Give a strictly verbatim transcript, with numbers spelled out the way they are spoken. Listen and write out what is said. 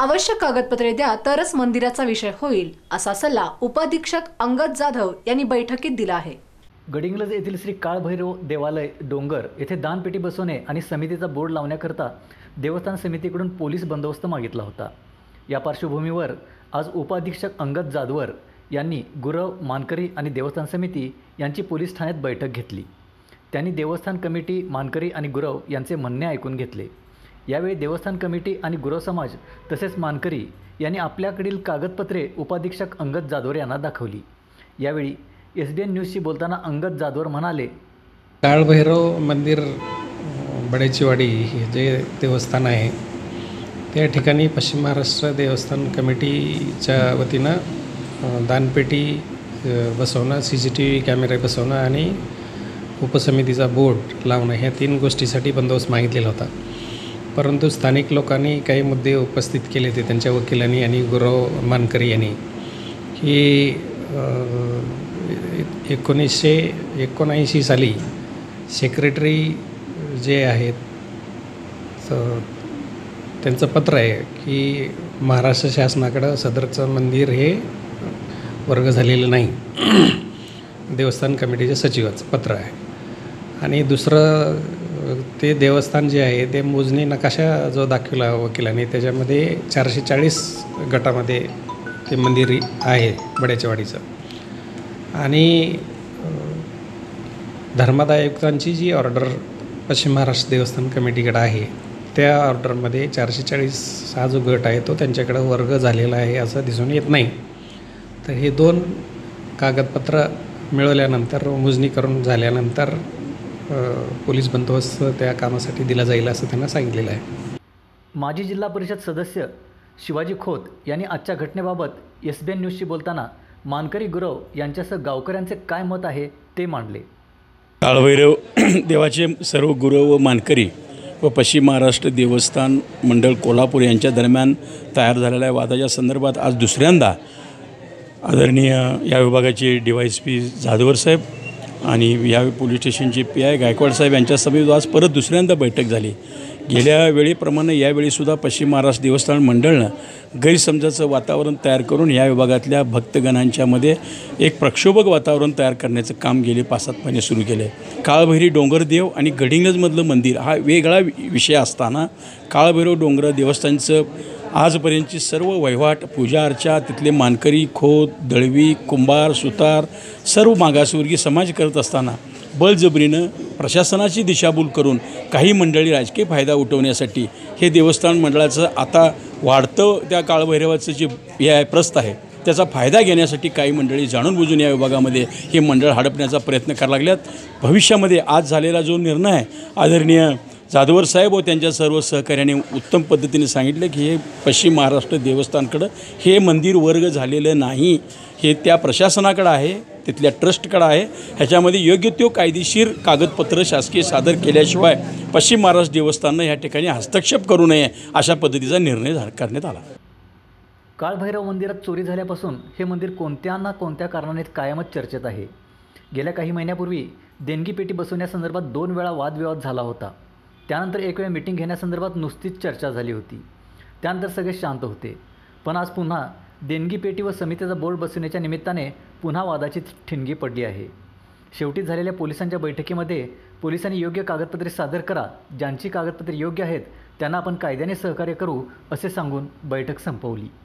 आवश्यक कागदपत्रे द्या तरच मंदिराचा विषय होईल, असा सल्ला उपाधीक्षक अंगद जाधव यांनी बैठकीत दिला आहे। गडिंग्लज येथील श्री काळभैरव देवालय डोंगर येथे दानपेटी बसवणे आणि समितीचा बोर्ड लावण्याकरता देवस्थान समितीकडून पोलीस बंदोबस्त मागितला होता। या पार्श्वभूमीवर आज उपाधीक्षक अंगद जाधवर यांनी गुरव, मानकरी आणि देवस्थान समिती यांची पोलीस ठाण्यात बैठक घेतली। त्यांनी देवस्थान कमिटी, मानकरी आणि गुरव यांचे म्हणणे ऐकून घेतले। यावेळी देवस्थान कमिटी आणि गुरव समाज तसेच मानकरी यांनी आपल्याकडील कागदपत्रे उपाधीक्षक अंगद जाधवर यांना दाखवली। यावेळी एस बी एन न्यूजशी बोलताना अंगद जाधवर म्हणाले, काळभैरव मंदिर बडेचीवाडी हे जे देवस्थान आहे त्या ठिकाणी पश्चिम महाराष्ट्र देवस्थान कमिटीच्या वतीनं दानपेटी बसवणं, सी सी टी व्ही कॅमेरे बसवणं आणि उपसमितीचा बोर्ड लावणं ह्या तीन गोष्टीसाठी बंदोबस्त मागितलेला होता। परंतु स्थानिक लोकांनी काही मुद्दे उपस्थित केले ते त्यांच्या वकिलांनी आणि गुरव, मानकरी यांनी की एकोणीसशे एकोणऐंशी साली सेक्रेटरी जे आहेत तर त्यांचं पत्र आहे की महाराष्ट्र शासनाकडं सदरचं मंदिर हे वर्ग झालेलं नाही, देवस्थान कमिटीच्या सचिवाचं पत्र आहे। आणि दुसरं ते देवस्थान जे आहे ते मोजणी नकाशा जो दाखवला वकिलांनी त्याच्यामध्ये चारशे चाळीस गटामध्ये ते मंदिर आहे बडेचीवाडीचं। आणि धर्मादाय आयुक्तांची जी ऑर्डर पश्चिम महाराष्ट्र देवस्थान कमिटीकडे आहे त्या ऑर्डरमध्ये चारशे चाळीस हा जो गट आहे तो त्यांच्याकडं वर्ग झालेला आहे असं दिसून येत नाही। तर हे दोन कागदपत्र मिळवल्यानंतर, मोजणी करून झाल्यानंतर पोलीस बंदोबस्त त्या कामासाठी दिला जाईल असं त्यांना सांगितलेलं आहे। माजी जिल्हा परिषद सदस्य शिवाजी खोत यांनी आजच्या घटनेबाबत एस बी एन न्यूजशी बोलताना मानकरी, गुरव यांच्यासह गावकऱ्यांचे काय मत आहे ते मांडले। काळभैरव देवाचे सर्व गुरव व मानकरी व पश्चिम महाराष्ट्र देवस्थान मंडळ कोल्हापूर यांच्या दरम्यान तयार झालेल्या वादाच्या संदर्भात आज दुसऱ्यांदा आदरणीय या विभागाचे D Y S P Jadhavar साहेब आणि या पोलीस स्टेशनचे पी आय गायकवाड साहेब यांच्यासमवेत आज परत दुसऱ्यांदा बैठक झाली। गेल्या वेळेप्रमाणे यावेळीसुद्धा पश्चिम महाराष्ट्र देवस्थान मंडळानं गैरसमजाचं वातावरण तयार करून या विभागातल्या भक्तगणांच्यामध्ये एक प्रक्षोभक वातावरण तयार करण्याचं काम गेले पाच सात महिने सुरू केले। काळभैरी डोंगरदेव आणि गडिंग्लजमधलं मंदिर हा वेगळा विषय असताना काळभैरव डोंगर देवस्थानचं आजपर्यंतची सर्व वहिवाट, पूजा अर्चा तिथले मानकरी, खोत, दळवी, कुंभार, सुतार सर्व मागासवर्गीय समाज करत असताना बळजबरीनं प्रशासनाची दिशाभूल करून काही मंडळी राजकीय फायदा उठवण्यासाठी हे देवस्थान मंडळाचं आता वाढतं त्या काळभैरवाचं जे हे आहे प्रस्थ आहे त्याचा फायदा घेण्यासाठी काही मंडळी जाणून बुजून या विभागामध्ये हे मंडळ हडपण्याचा प्रयत्न करायला लागल्यात। भविष्यामध्ये आज झालेला जो निर्णय आहे आदरणीय जाधवर साहेब व त्यांच्या सर्व सहकार्याने उत्तम पद्धतीने सांगितलं की हे पश्चिम महाराष्ट्र देवस्थानकडं हे मंदिर वर्ग झालेलं नाही, हे त्या प्रशासनाकडं आहे, तिथल्या ट्रस्टकडं आहे। ह्याच्यामध्ये योग्य तो कायदेशीर कागदपत्र शासकीय सादर केल्याशिवाय पश्चिम महाराष्ट्र देवस्थाननं ह्या ठिकाणी हस्तक्षेप करू नये अशा पद्धतीचा निर्णय करण्यात आला। काळभैरव मंदिरात चोरी झाल्यापासून हे मंदिर कोणत्या ना कोणत्या कारणाने कायमच चर्चेत आहे। गेल्या काही महिन्यापूर्वी देणगी पेटी बसवण्यासंदर्भात दोन वेळा वादविवाद झाला होता। त्यानंतर एक वेळ मीटिंग घेण्यासंदर्भात नुसतीच चर्चा झाली होती। त्यानंतर सगळे शांत होते, पण आज पुन्हा देणगी पेटी व समितीचा बोर्ड बसवण्याच्या निमित्ताने पुन्हा वादाची ठिणगी पडली आहे। शेवटी झालेल्या पोलिसांच्या बैठकीमध्ये पोलिसांनी योग्य कागदपत्रे सादर करा, ज्यांची कागदपत्रे योग्य आहेत त्यांना आपण कायद्याने सहकार्य करू असे सांगून बैठक संपवली।